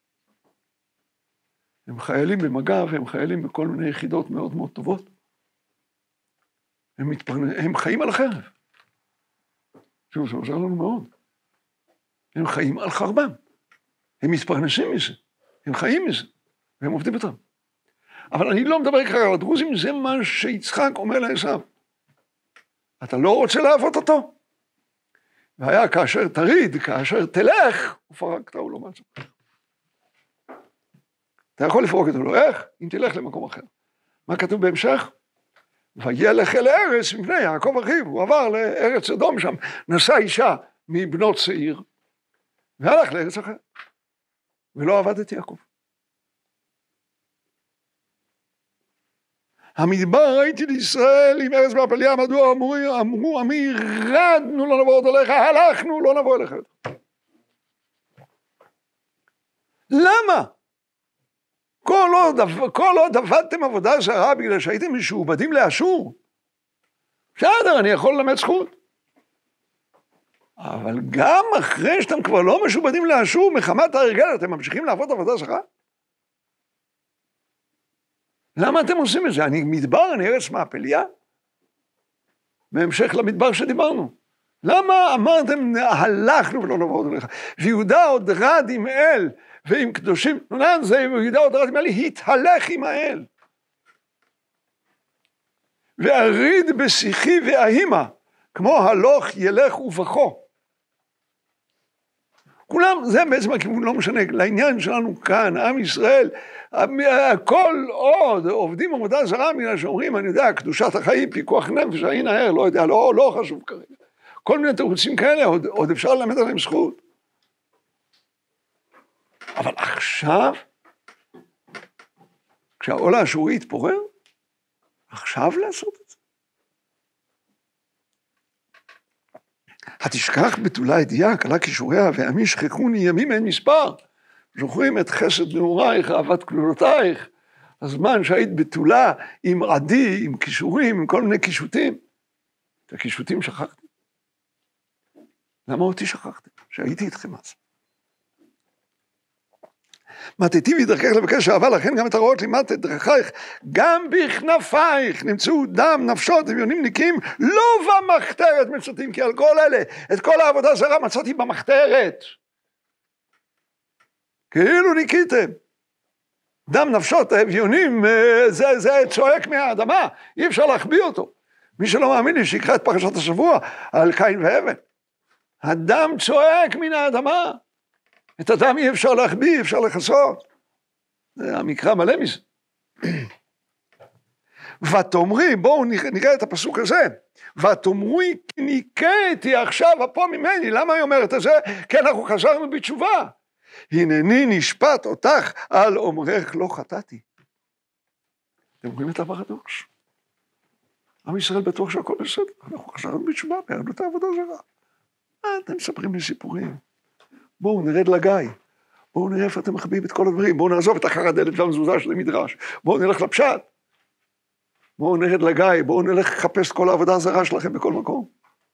הם חיילים במג"ב, הם חיילים בכל מיני יחידות מאוד מאוד טובות. הם, מתפרנ... הם חיים על החרב. שוב, זה עוזר לנו מאוד. הם חיים על חרבם. הם מתפרנסים מזה. הם חיים מזה. והם עובדים אותם. אבל אני לא מדבר ככה על הדרוזים, זה מה שיצחק אומר לעשיו. אתה לא רוצה לעבוד אותו? והיה כאשר תריד, כאשר תלך, ופרקת הוא לא מעצור. אתה יכול לפרוק אותו, לא איך? אם תלך למקום אחר. מה כתוב בהמשך? וילך אל הארץ מפני יעקב אחיו, הוא עבר לארץ אדום שם, נשא אישה מבנות שעיר, והלך לארץ אחר, ולא עבד את יעקב. המדבר ראיתי לישראל עם ארץ בהפליה, מדוע אמרו, אמרו עמי, רדנו לא נבוא עוד אליך, הלכנו לא נבוא אליך. למה? כל עוד, כל עוד עבדתם עבודה זרה בגלל שהייתם משועבדים לאשור, בסדר, אני יכול ללמד זכות. אבל גם אחרי שאתם כבר לא משועבדים לאשור, מחמת ההרגל, אתם ממשיכים לעבוד עבודה זרה? למה אתם עושים את זה? אני מדבר, אני ארץ מהפליה? בהמשך למדבר שדיברנו. למה אמרתם, הלכנו ולא נבוא עוד אליך? ויהודה עוד רד עם אל, ועם קדושים, נונן זה יהודה עוד רד עם אל, התהלך עם האל. ואריד בשיחי וההימה, כמו הלוך ילך ובכו. כולם, זה בעצם הכיוון, לא משנה, לעניין שלנו כאן, עם ישראל, כל עוד עובדים עבודה זרה, בגלל שאומרים, אני יודע, קדושת החיים, פיקוח נפש, העין הער, לא יודע, לא, לא חשוב כרגע. כל מיני תירוצים כאלה, עוד, עוד אפשר ללמד עליהם זכות. אבל עכשיו, כשהעול האשורי יתפורר, עכשיו לעשות את זה. התשכח בתולה ידיעה, קלה כישוריה, ועמי שכחוני ימים אין מספר. זוכרים את חסד נעורייך, אהבת כלולותייך, הזמן שהיית בתולה עם עדי, עם כישורים, עם כל מיני קישוטים. את הקישוטים שכחתם. למה אותי שכחתם? שהייתי איתכם אז. מתתי בדרכך לבקש אהבה, לכן גם את הרעות לימדת את דרכייך, גם בכנפייך נמצאו דם, נפשות, אביונים ניקים, לא במחתרת מצאתים, כי על כל אלה, את כל העבודה זרה מצאתי במחתרת. כאילו ניקיתם. דם, נפשות, אביונים, זה, זה צועק מהאדמה, אי אפשר להחביא אותו. מי שלא מאמין לי שיקרא את פרשת השבוע על קין והבל. הדם צועק מן האדמה. את הדם אי אפשר להחביא, אי אפשר לחסות. המקרא מלא מזה. ותאמרי, בואו נראה את הפסוק הזה. ותאמרי, ניקאתי עכשיו אפו ממני. למה היא אומרת את זה? כי אנחנו חזרנו בתשובה. הנני נשפט אותך על אומרך לא חטאתי. אתם רואים את הפרדוקס? עם ישראל בטוח שהכל בסדר. אנחנו חזרנו בתשובה, פערנו את העבודה זרה. מה אתם מספרים לי סיפורים? בואו נרד לגיא, בואו נראה איפה אתם מחביאים את כל הדברים, בואו נעזוב את אחר הדלת והמזוזה של המדרש, בואו נלך לפשט, בואו נרד לגיא, בואו נלך לחפש כל העבודה הזרה שלכם בכל מקום.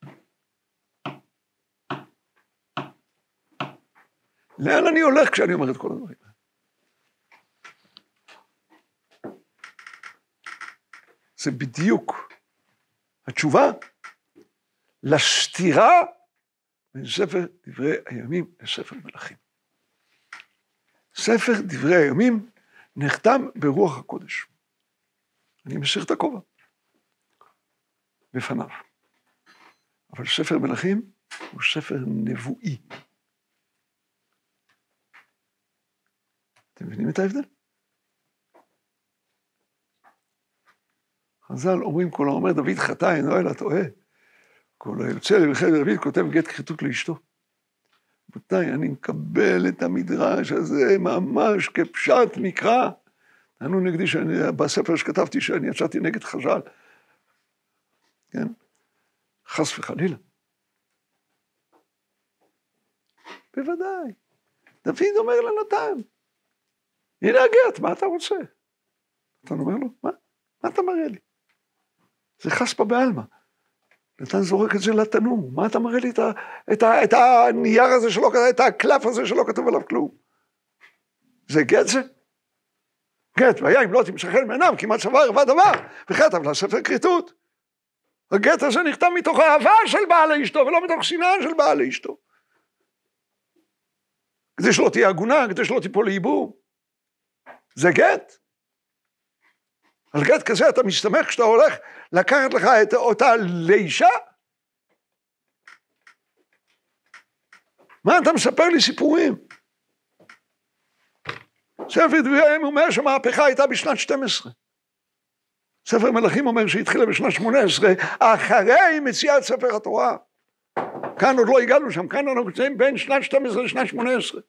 לאן אני הולך כשאני אומר את כל הדברים? זה בדיוק התשובה לסתירה בין ספר דברי הימים לספר מלכים. ספר דברי הימים נחתם ברוח הקודש. אני מסיר את הכובע בפניו. אבל ספר מלכים הוא ספר נבואי. אתם מבינים את ההבדל? חז"ל אומרים, כל האומר דוד חטא אינו אלא טועה. כל היוצא לחדר דוד כותב גט כריתות לאשתו. רבותיי, אני מקבל את המדרש הזה ממש כפשט מקרא. טענו נגדי שאני, בספר שכתבתי שאני יצאתי נגד חז"ל. כן? חס וחלילה. בוודאי. דוד אומר לנתן, הנה הגט, מה אתה רוצה? נתן אומר לו, מה? מה אתה מראה לי? זה חספה בעלמא. נתן זורק את זה לתנור, מה אתה מראה לי את, ה, את, ה, את הנייר הזה שלא כתוב, את הקלף הזה שלא כתוב עליו כלום? זה גט זה? גט, והיה אם לא תמשכן מעיניו, כמעט צבא ערווה דבר, וכתב לה ספר כריתות. הגט הזה נכתב מתוך אהבה של בעל לאשתו, ולא מתוך שנאה של בעל לאשתו. כדי שלא תהיה הגונה, כדי שלא תיפול לאיבור. זה גט. על גט כזה אתה מסתמך כשאתה הולך לקחת לך את אותה לאישה? מה אתה מספר לי סיפורים? ספר דברי הימים אומר שהמהפכה הייתה בשנת שתים עשרה. ספר מלכים אומר שהתחילה בשנת שמונה עשרה, אחרי מציאת ספר התורה. כאן עוד לא הגענו שם, כאן אנחנו נמצאים בין שנת שתים עשרה לשנת שמונה עשרה.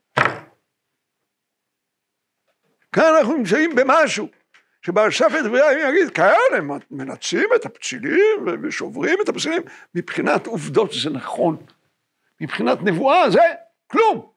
כאן אנחנו נמצאים במשהו. שבספר דברי הימים יגיד, כאן הם מנצים את הפצילים ושוברים את הפצילים, מבחינת עובדות זה נכון, מבחינת נבואה זה כלום.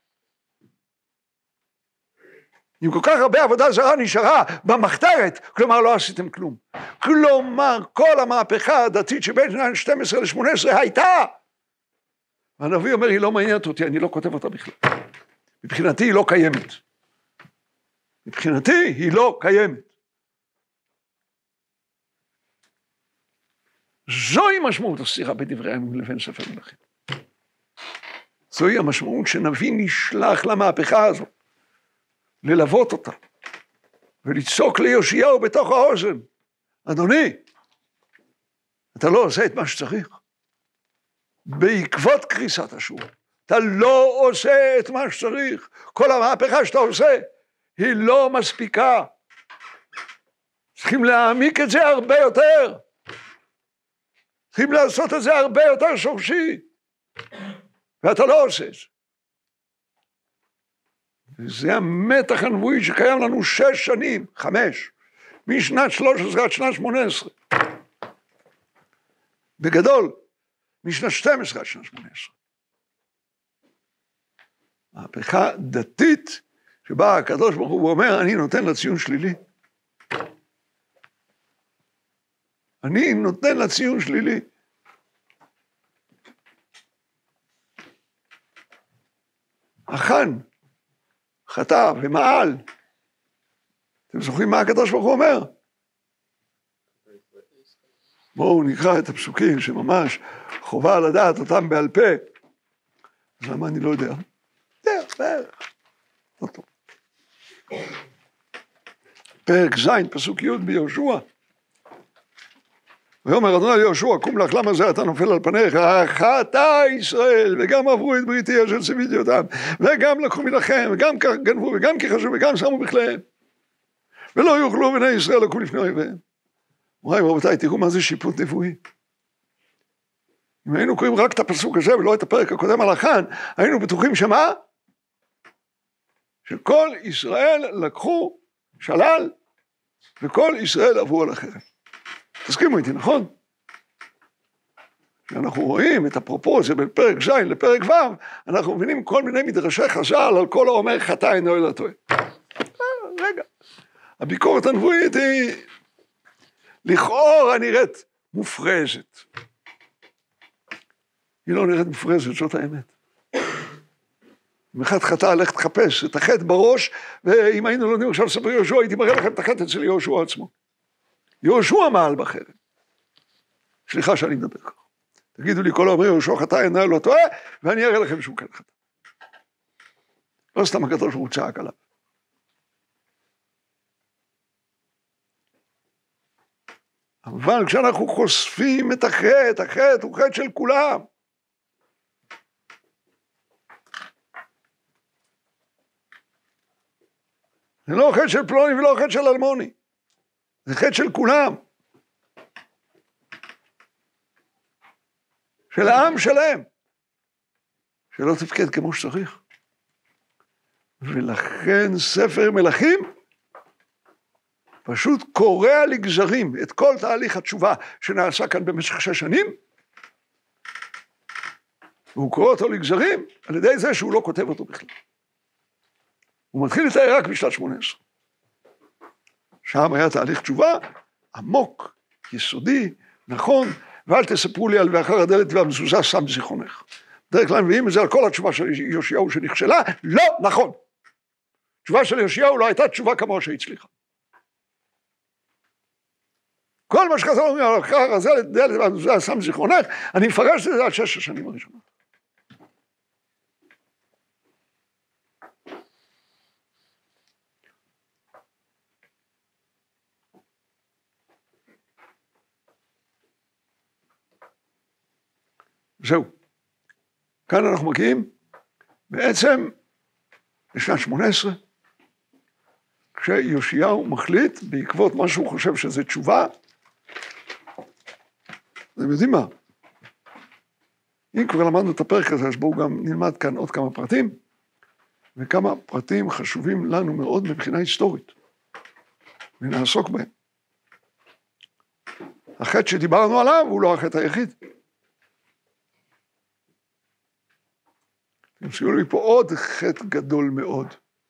אם כל כך הרבה עבודה זרה נשארה במחתרת, כלומר לא עשיתם כלום. כלומר כל המהפכה הדתית שבין שתים עשרה לשמונה עשרה הייתה. והנביא אומר, היא לא מעניינת אותי, אני לא כותב אותה בכלל. מבחינתי היא לא קיימת. מבחינתי היא לא קיימת. זוהי משמעות הסתירה בדברי הימים לבין ספר מלכים. זוהי המשמעות שנביא נשלח למהפכה הזו, ללוות אותה, ולצעוק ליאשיהו בתוך האוזן, אדוני, אתה לא עושה את מה שצריך. בעקבות קריסת אשור, אתה לא עושה את מה שצריך. כל המהפכה שאתה עושה, היא לא מספיקה. צריכים להעמיק את זה הרבה יותר. צריכים לעשות את זה הרבה יותר שורשי, ואתה לא עושה את זה. וזה המתח הנבואי שקיים לנו שש שנים, חמש, משנת שלוש עשרה עד שנת שמונה עשרה. בגדול, משנת שתים עשרה עד שנת שמונה עשרה. מהפכה דתית, שבה הקדוש ברוך הוא אומר, אני נותן לה ציון שלילי. אני נותן לה ציון שלילי. החן, חטא ומעל. אתם זוכרים מה הקדוש ברוך הוא אומר? בואו נקרא את הפסוקים שממש חובה לדעת אותם בעל פה. אז למה אני לא יודע? יודע, בערך. לא טוב. פרק ז', פסוק י' ביהושע. ויאמר אדוני ליהושע, קום לך, למה זה אתה נופל על פניך? חטא ישראל, וגם עברו את בריתי אשר ציוויתי אותם, וגם לקחו מלכם, וגם כך גנבו, וגם כחשו, וגם שמו בכליהם. ולא יוכלו בני ישראל לקום לפני אויביהם. מוריי ורבותיי, תראו מה זה שיפוט נבואי. אם היינו קוראים רק את הפסוק הזה ולא את הפרק הקודם על החן, היינו בטוחים שמה? שכל ישראל לקחו שלל, וכל ישראל עברו על החרב. תסכימו איתי, נכון? כשאנחנו רואים את הפרופורציה בין פרק ז' לפרק ו', אנחנו מבינים כל מיני מדרשי חז"ל על כל האומר חטא אינו אלא טועה. רגע, הביקורת הנבואית היא לכאורה נראית מופרזת. היא לא נראית מופרזת, זאת האמת. אם אחד חטא, לך תחפש את החטא בראש, ואם היינו לומדים עכשיו לספר יהושע, הייתי מראה לכם את החטא אצל יהושע עצמו. יהושע מעל בחרב. סליחה שאני מדבר ככה. תגידו לי כל האומר יהושע חטא אינו לא טועה, ואני אראה לכם שהוא כן חטא. לא סתם הקדוש ברוך הוא צעק עליו. אבל כשאנחנו חושפים את החטא, החטא הוא חטא של כולם. זה לא חטא של פלוני ולא חטא של אלמוני. זה חטא של כולם. של העם שלהם. שלא תפקד כמו שצריך. ולכן ספר מלכים פשוט קורע לגזרים את כל תהליך התשובה שנעשה כאן במשך שש שנים, והוא קורא אותו לגזרים על ידי זה שהוא לא כותב אותו בכלל. הוא מתחיל לתאר רק בשנת שמונה עשרה. שם היה תהליך תשובה עמוק, יסודי, נכון, ואל תספרו לי על ואחר הדלת והמזוזה שם זיכרונך. דרך כלל מביאים את זה על כל התשובה של יאשיהו שנכשלה, לא נכון. התשובה של יאשיהו לא הייתה תשובה כמו שהצליחה. כל מה שחזר אומרים על אחר הדלת והמזוזה שם זיכרונך, אני מפרש את זה על שש השנים הראשונות. זהו. כאן אנחנו מגיעים בעצם לשנת שמונה עשרה, כשיאשיהו מחליט בעקבות מה שהוא חושב שזה תשובה. אתם יודעים מה? אם כבר למדנו את הפרק הזה, אז בואו גם נלמד כאן עוד כמה פרטים, וכמה פרטים חשובים לנו מאוד מבחינה היסטורית, ונעסוק בהם. החטא שדיברנו עליו הוא לא החטא היחיד. תמשיכו לי פה עוד חטא גדול מאוד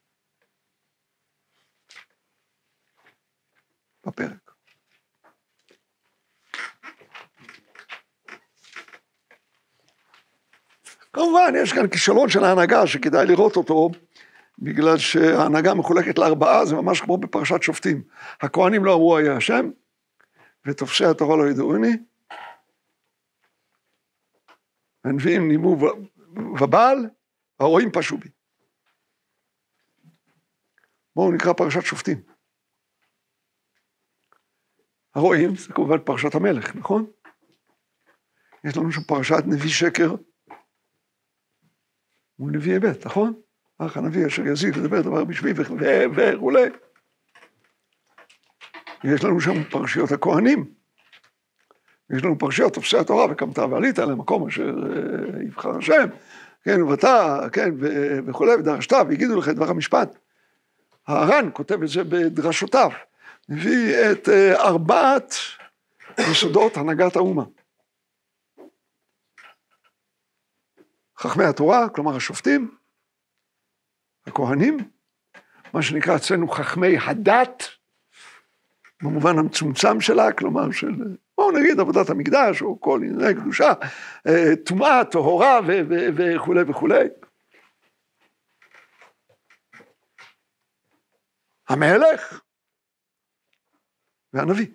בפרק. כמובן, יש כאן כישלון של ההנהגה שכדאי לראות אותו, בגלל שההנהגה מחולקת לארבעה, זה ממש כמו בפרשת שופטים. הכהנים לא אמרו היה השם, ותופסי התורה לא ידעוני, הנביאים נימו ובעל, הרועים פשו בי. בואו נקרא פרשת שופטים. הרועים, זה כמובן פרשת המלך, נכון? יש לנו שם פרשת נביא שקר, מול נביא אמת, נכון? אך הנביא אשר יזיד לדבר דבר בשמי וכו'. יש לנו שם פרשיות הכהנים. יש לנו פרשיות תופסי התורה וקמת ועלית למקום אשר יבחר השם. כן, ואתה, כן, וכו', ודרשת, והגידו לך את דבר המשפט. הר"ן כותב את זה בדרשותיו, מביא את ארבעת יסודות הנהגת האומה. חכמי התורה, כלומר השופטים, הכהנים, מה שנקרא אצלנו חכמי הדת, במובן המצומצם שלה, כלומר של, בואו נגיד עבודת המקדש, או כל ענייני קדושה, טומאה, טהורה וכו' וכו'. המלך והנביא.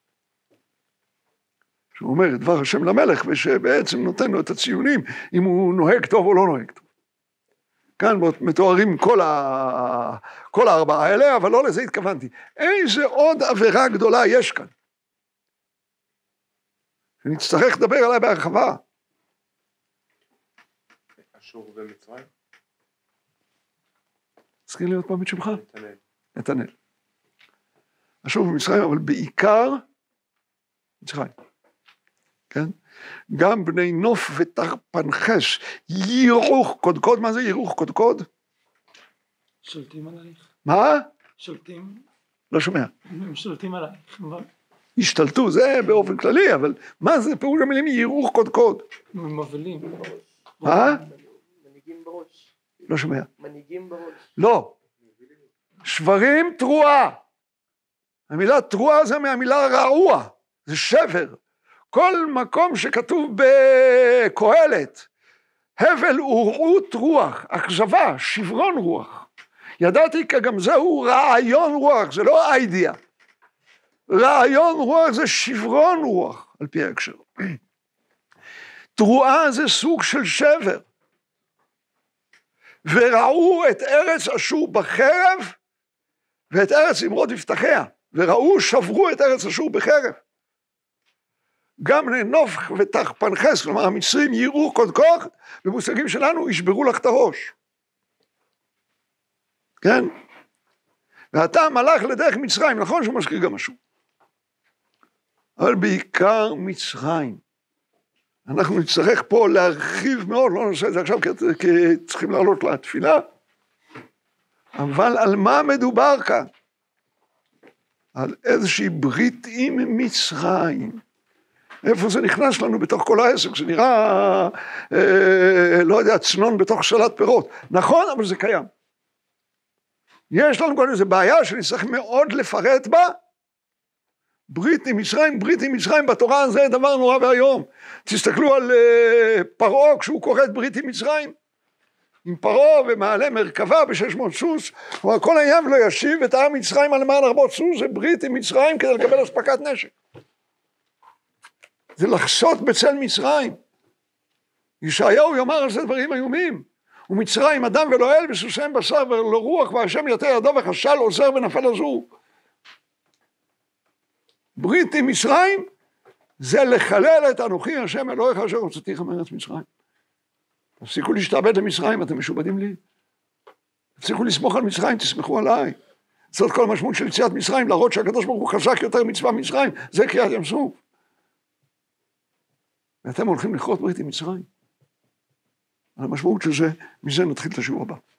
שהוא אומר את דבר השם למלך, ושבעצם נותן לו את הציונים, אם הוא נוהג טוב או לא נוהג טוב. כאן מתוארים כל, ה... כל הארבעה האלה, אבל לא לזה התכוונתי. איזה עוד עבירה גדולה יש כאן? שנצטרך לדבר עליה בהרחבה. אשור ומצרים? תזכיר לי עוד פעם את שמך? נתנאל. נתנאל. אשור ומצרים, אבל בעיקר מצרים. כן? גם בני נוף ותרפנחש, ירוך קודקוד, מה זה ירוך קודקוד? שולטים עלייך. מה? שולטים. לא שומע. הם שולטים עלייך. השתלטו, זה באופן כללי, אבל מה זה פירוש המילים יראוך קודקוד? מבלים. מה? מנהיגים בראש. לא שומע. מנהיגים בראש. לא. שברים תרועה. המילה תרועה זה מהמילה רעוע, זה שבר. כל מקום שכתוב בקהלת, הבל ורעות רוח, אכזבה, שברון רוח. ידעתי כי גם זהו רעיון רוח, זה לא איידיה. רעיון רוח זה שברון רוח, על פי ההקשר. תרועה זה סוג של שבר. וראו את ארץ אשור בחרב, ואת ארץ אמרוד יפתחיה. וראו, שברו את ארץ אשור בחרב. גם לנופח ותחפנחס, כלומר המצרים יראו קודקוד, במושגים שלנו ישברו לך את הראש. כן? והטעם הלך לדרך מצרים, נכון שהוא מזכיר גם משהו. אבל בעיקר מצרים. אנחנו נצטרך פה להרחיב מאוד, לא נעשה את זה עכשיו כי צריכים לעלות לתפילה, אבל על מה מדובר כאן? על איזושהי ברית עם מצרים. איפה זה נכנס לנו בתוך כל העסק? זה נראה, אה, לא יודע, צנון בתוך סלט פירות. נכון, אבל זה קיים. יש לנו כאן איזו בעיה שנצטרך מאוד לפרט בה. ברית עם מצרים, ברית עם מצרים בתורה זה דבר נורא והיום. תסתכלו על אה, פרעה כשהוא כורת ברית עם מצרים. עם פרעה ומעלה מרכבה ב-שש מאות סוס, כלומר כל העניין לא ישיב את העם מצרים על למען ארבעות סוס, זה ברית עם מצרים כדי לקבל אספקת נשק. זה לחסות בצל מצרים. ישעיהו יאמר על זה דברים איומים. ומצרים אדם ולא אל בסוסיהם בשר ולא רוח והשם יתר ידו וחשל עוזר ונפל עזור. ברית עם מצרים זה לחלל את אנוכי השם אלוהיך אשר הוצאתיך מארץ מצרים. תפסיקו להשתעבד למצרים, אתם משובדים לי. תפסיקו לסמוך על מצרים, תסמכו עליי. זאת כל המשמעות של יציאת מצרים, להראות שהקדוש ברוך הוא חזק יותר מצבא מצרים, זה קריאת ים סוף. ואתם הולכים לכרות ברית עם מצרים. על המשמעות של זה, מזה נתחיל את השיעור הבא.